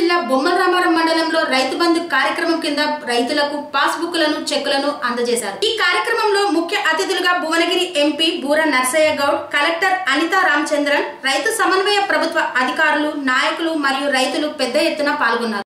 జిల్లా బొమ్మలరామారం మండలంలో రైతు బంధు కార్యక్రమం కింద రైతులకు పాస్బుక్లను చెక్కులను అందజేశారు. ఈ కార్యక్రమంలో ముఖ్య అతిథులుగా భువనగిరి ఎంపీ బూర నర్సయ్య గౌడ్, కలెక్టర్ అనితా రామచంద్రన్, రైతు సమన్వయ ప్రభుత్వ అధికారులు, నాయకులు మరియు రైతులు పెద్ద ఎత్తున పాల్గొన్నారు.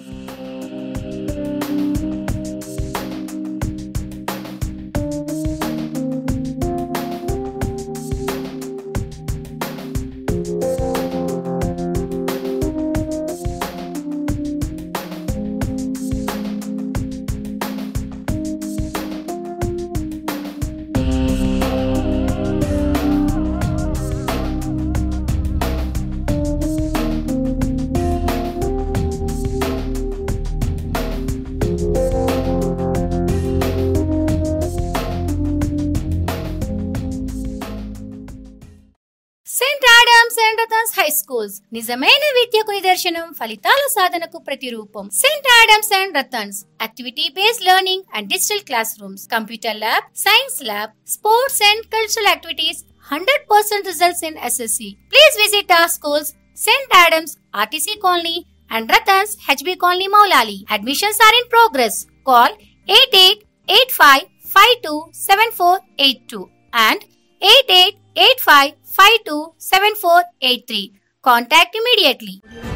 Saint Adams and Ratans high schools నిజమైన విద్యకు నిదర్శనం, ఫలితాల సాధనకు ప్రతిరూపం. Saint Adams and Ratans activity based learning and digital classrooms, computer lab, science lab, sports and cultural activities, 100% results in SSC. Please visit our schools, St. Adams, RTC Colony and Ratans, HB Colony, Maulali. Admissions are in progress. Call 8885527482 and 8885527483. Contact immediately.